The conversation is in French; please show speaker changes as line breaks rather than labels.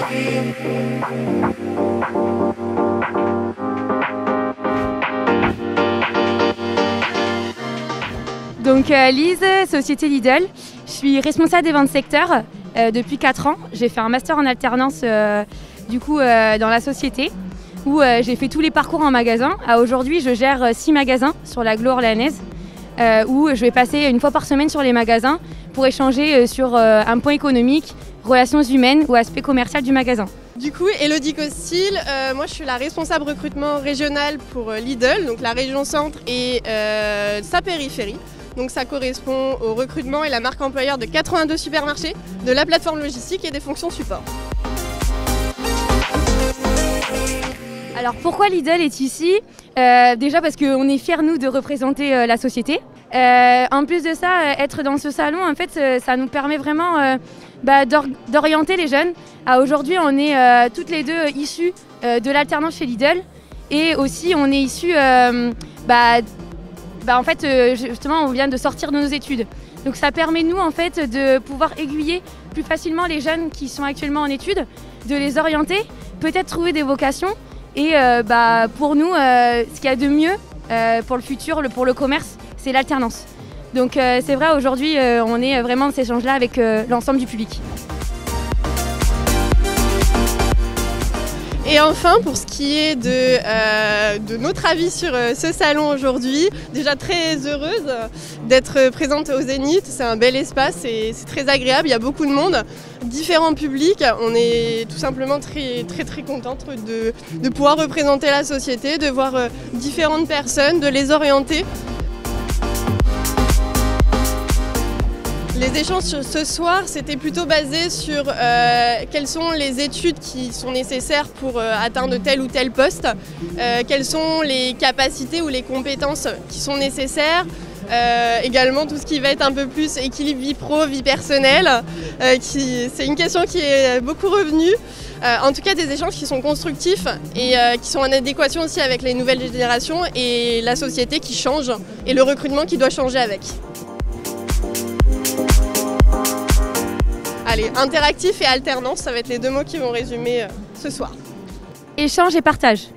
Donc Lise, société Lidl, je suis responsable des ventes secteur depuis 4 ans. J'ai fait un master en alternance dans la société où j'ai fait tous les parcours en magasin. Aujourd'hui, je gère 6 magasins sur l'agglo orléanaise où je vais passer une fois par semaine sur les magasins pour échanger sur un point économique, relations humaines ou aspect commercial du magasin.
Du coup, Elodie Costil, moi je suis la responsable recrutement régional pour Lidl, donc la région centre et sa périphérie. Donc ça correspond au recrutement et la marque employeur de 82 supermarchés, de la plateforme logistique et des fonctions support.
Alors pourquoi Lidl est ici? Déjà parce qu'on est fiers nous de représenter la société. En plus de ça, être dans ce salon, en fait, ça nous permet vraiment d'orienter les jeunes. Aujourd'hui, on est toutes les deux issues de l'alternance chez Lidl et aussi on est issues en fait, justement, on vient de sortir de nos études. Donc ça permet nous en fait de pouvoir aiguiller plus facilement les jeunes qui sont actuellement en études, de les orienter, peut-être trouver des vocations. Et pour nous, ce qu'il y a de mieux pour le futur, pour le commerce, c'est l'alternance. Donc c'est vrai, aujourd'hui, on est vraiment dans cet échange-là avec l'ensemble du public.
Et enfin, pour ce qui est de notre avis sur ce salon aujourd'hui, déjà très heureuse d'être présente au Zénith. C'est un bel espace et c'est très agréable, il y a beaucoup de monde, différents publics. On est tout simplement très contente de pouvoir représenter la société, de voir différentes personnes, de les orienter. Les échanges ce soir, c'était plutôt basé sur quelles sont les études qui sont nécessaires pour atteindre tel ou tel poste, quelles sont les capacités ou les compétences qui sont nécessaires, également tout ce qui va être un peu plus équilibre vie pro, vie personnelle, c'est une question qui est beaucoup revenue. En tout cas des échanges qui sont constructifs et qui sont en adéquation aussi avec les nouvelles générations et la société qui change et le recrutement qui doit changer avec. Allez, interactif et alternance, ça va être les deux mots qui vont résumer ce soir.
Échange et partage.